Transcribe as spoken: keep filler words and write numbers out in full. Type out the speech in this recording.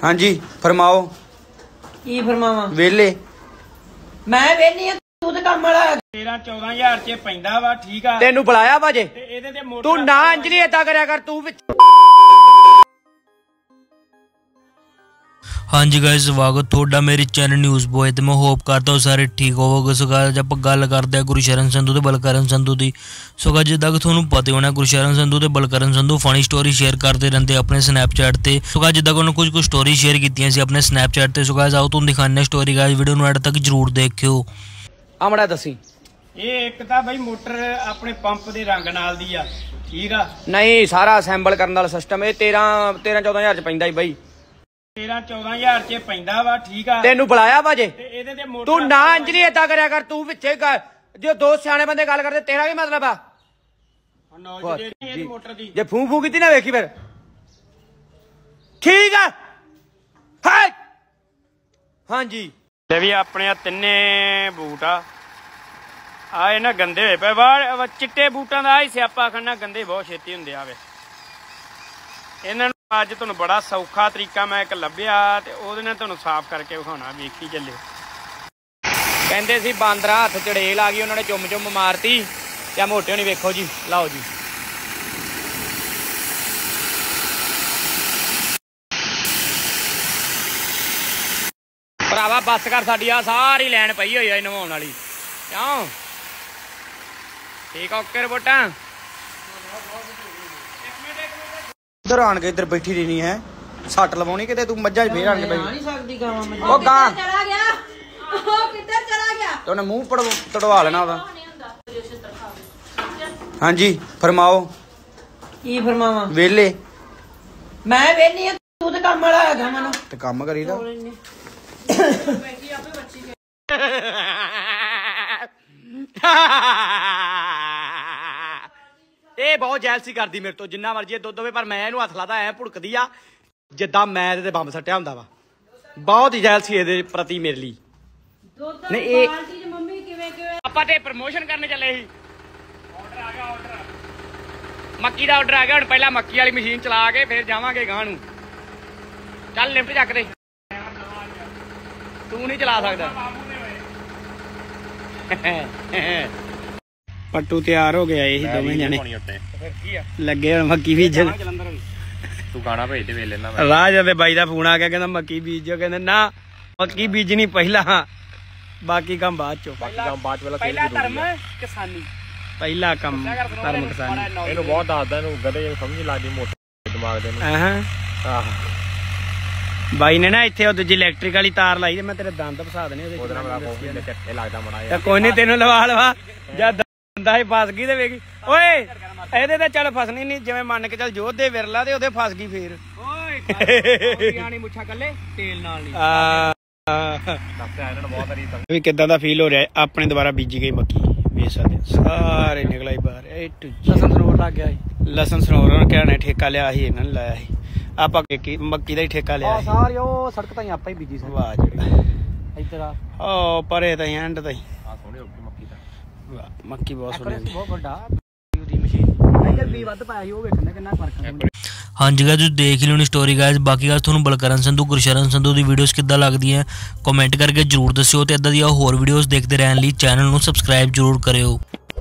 हाँ जी फरमाओ। की फरमावा वेले मैं वेली हां तू ते काम वाला तेरह चौदह हजार च पैंदा वा ठीक आ तेनू बुलाया भाजे ते एदे ते मोटर तू ना अंजलि इदा करया कर तू हाँ जी गाइस स्वागत थोड़ा मेरे चैनल न्यूज़ बॉय तो मैं होप करता हूँ सारे ठीक होवोगे। सो गाइस आप गल करते हैं गुरशरण संधू ते बलकरण संधू की। सो गाइस जिद्दां कि तुहानूं पता होना गुरशरण संधू ते Balkaran Sandhu funny story share करते रहते अपने स्नैपचैट ते। सो गाइस जिद्दां कि उन्होंने कुछ कुछ स्टोरी शेयर कीतियां सी अपने स्नैपचैट ते। सो गाइस आओ तुहानूं दिखाने स्टोरी गाइस वीडियो नूं एंड तक जरूर देखियो। आमड़ा दसी ये एक तां बई मोटर अपने पंप दे रंग नाल दी आ ठीक आ नहीं सारा असैंबल करने वाला सिस्टम ये तेरह तेरह चौदह हजार च पैंदा ही बई तेरह चौदह हजार च पैंदा वा ठीक आ तेनू बुलाया भाजे ते एदे ते मोटर तू ना अंजलि इदा करया कर तू विचे जो दो सियाने बंदे गल करदे तेरा की मतलब आ नॉलेज जेडी मोटर दी जे फू फू कीती ना वेखी फिर ठीक है हाय हाँ जी ते भी अपने तिन्ने बूट आ आए ना गंदे होए पे बाहर चिट्टे बूटां दा ही सियापा खन्ना गंदे बहुत छेती हुंदे आवे इन्हां नूं अज तुहानूं बड़ा सौखा तरीका मैं एक लभ्या ते ओहदे नाल तुहानूं साफ करके विखाउणा वेखी ਚੱਲਿਓ। कहंदे सी बांदरा हथ चड़ेल आ गई उन्होंने चुम चुम मारती या मोटे होनी वेखो जी लाओ जी भरावा बस कर साडी आ सारी लैन पई होई है नवाउण वाली क्यों ठीक ओके रिपोर्टा इधर आन के इधर बैठी रहनी है सट लवानी कि तू मज्जा फेर आन के ओ गां चला गया ओ किधर चला गया तो उन्हें मुंह तड़वा लेना ओदा। हाँ जी फरमाओ की फरमावा वेले मैं वेली हां तू ते काम वाला हैगा मनो ते काम करीदा ਇਹ ਬਹੁਤ ਜੈਲਸੀ ਕਰਦੀ ਮੇਰੇ ਤੋਂ ਜਿੰਨਾ ਮਰਜੀ ਦੁੱਧ ਹੋਵੇ ਪਰ ਮੈਂ ਇਹਨੂੰ ਹੱਥ ਲਾਦਾ ਐ ਭੁੜਕਦੀ ਆ ਜਿੱਦਾਂ ਮੈਂ ਇਹਦੇ ਤੇ ਬੰਬ ਸੱਟਿਆ ਹੁੰਦਾ ਵਾ ਬਹੁਤ ਹੀ ਜੈਲਸੀ ਇਹਦੇ ਪ੍ਰਤੀ ਮੇਰੇ ਲਈ ਨਹੀਂ ਇਹ ਬਾਲਟੀ ਚ ਮੰਮੀ ਕਿਵੇਂ ਕਿਵੇਂ ਆਪਾਂ ਤੇ ਪ੍ਰਮੋਸ਼ਨ ਕਰਨ ਚੱਲੇ ਸੀ ਆਰਡਰ ਆ ਗਿਆ ਆਰਡਰ ਮੱਕੀ ਦਾ ਆਰਡਰ ਆ ਗਿਆ ਹੁਣ ਪਹਿਲਾਂ ਮੱਕੀ ਵਾਲੀ ਮਸ਼ੀਨ ਚਲਾ ਕੇ ਫਿਰ ਜਾਵਾਂਗੇ ਗਾਂ ਨੂੰ ਚੱਲ ਲਿਫਟ ਚੱਕ ਦੇ ਤੂੰ ਨਹੀਂ ਚਲਾ ਸਕਦਾ ਪੱਟੂ ਤਿਆਰ ਹੋ ਗਿਆ ਇਹ ਦੋਵੇਂ ਜਣੇ ਲੱਗੇ ਹੁਣ ਮੱਕੀ ਬੀਜਣ ਤੂੰ ਗਾਣਾ ਭੇਜ ਦੇ ਵੇਲੇ ਨਾ ਰਾਜ ਦੇ ਬਾਈ ਦਾ ਫੋਨ ਆ ਗਿਆ ਕਹਿੰਦਾ ਮੱਕੀ ਬੀਜੋ ਕਹਿੰਦੇ ਨਾ ਮੱਕੀ ਬੀਜਣੀ ਪਹਿਲਾਂ ਬਾਕੀ ਕੰਮ ਬਾਅਦ ਚੋਂ ਬਾਕੀ ਕੰਮ ਬਾਅਦ ਚ ਪਹਿਲਾ ਧਰਮ ਕਿਸਾਨੀ ਪਹਿਲਾ ਕੰਮ ਧਰਮ ਕਿਸਾਨੀ ਇਹਨੂੰ ਬਹੁਤ ਦੱਸਦਾ ਇਹਨੂੰ ਗਧੇ ਨੂੰ ਸਮਝ ਲੱਗਦੀ ਮੋਟੇ ਦਿਮਾਗ ਦੇ ਨੂੰ ਆਹ ਆਹ ਬਾਈ ਨੇ ਨਾ ਇੱਥੇ ਉਹ ਦੂਜੀ ਇਲੈਕਟ੍ਰਿਕ ਵਾਲੀ ਤਾਰ ਲਾਈ ਤੇ ਮੈਂ ਤੇਰੇ ਦੰਦ ਫਸਾ ਦੇਣੇ ਉਹਦੇ ਉਹਦੇ ਨਾਲ ਮੇਰਾ ਕੋਈ ਚੱਟੇ ਲੱਗਦਾ ਮੜਾ ਤੇ ਕੋਈ ਨਹੀਂ ਤੈਨੂੰ ਲਵਾ ਲਵਾ ਜਦ ਦੰਦਾ ਹੀ ਫਸ ਗਈ ਤੇ ਵੇਖੀ ਓਏ ਇਹਦੇ ਤਾਂ ਚੱਲ ਫਸਣੀ ਨਹੀਂ ਜਿਵੇਂ ਮੰਨ ਕੇ ਚੱਲ ਜੋਧ ਦੇ ਵਿਰਲਾ ਤੇ ਉਹਦੇ ਫਸ ਗਈ ਫੇਰ ਓਏ ਆਣੀ ਮੁੱਛਾਂ ਕੱਲੇ ਤੇਲ ਨਾਲ ਨਹੀਂ ਆ ਦੱਸਿਆ ਇਹਨਾਂ ਨੂੰ ਬਹੁਤ ਵਾਰੀ ਤਾਂ ਵੀ ਕਿੱਦਾਂ ਦਾ ਫੀਲ ਹੋ ਰਿਹਾ ਆਪਣੇ ਦੁਬਾਰਾ ਬੀਜੀ ਗਈ ਮੱਕੀ ਵੇਖ ਸਕਦੇ ਸਾਰੇ ਨਿਕਲਾਈ ਬਾਹਰ ਇਹ ਲਸਣ ਸਰੋਵਰ ਲੱਗ ਗਿਆ ਸੀ ਲਸਣ ਸਰੋਵਰ ਕਿਹਨੇ ਠੇਕਾ ਲਿਆ ਸੀ ਇਹਨਾਂ ਨੇ ਲਾਇਆ ਸੀ ਆਪਾਂ ਮੱਕੀ ਦਾ ਹੀ ਠੇਕਾ ਲਿਆ ਸੀ ਸਾਰੀ ਉਹ ਸੜਕ ਤਾਂ ਆਪਾਂ ਹੀ ਬੀਜੀ ਸੀ ਵਾਹ ਜੀ ਇੱਧਰ ਆ ਓ ਪਰੇ ਤਾਂ ਐਂਡ ਤਾਂ ਆ ਸੋਹਣੀ ਹੋ ਗਈ ਮੱਕੀ ਤਾਂ ਵਾਹ ਮੱਕੀ ਬਹੁਤ ਸੋਹਣੀ ਬਹੁਤ ਵੱਡਾ ਉਹਦੀ ਮਸ਼ੀਨ ਇੱਧਰ ਵੀ ਵੱਧ ਪਾਇਆ ਸੀ ਉਹ ਵੇਖਣ ਦਾ ਕਿੰਨਾ ਫਰਕ ਹੈ। हाँ जी गाइस देख लो स्टोरी गाइस बाकी गाइस तुहानूं बलकरण संधू गुरशरण संधू की वीडियोज़ किद्दां लगदियां कमेंट करके जरूर दस्सिओ ते इदां दी होर वीडियोज़ देखते रहने लई चैनल नूं सबसक्राइब जरूर करियो।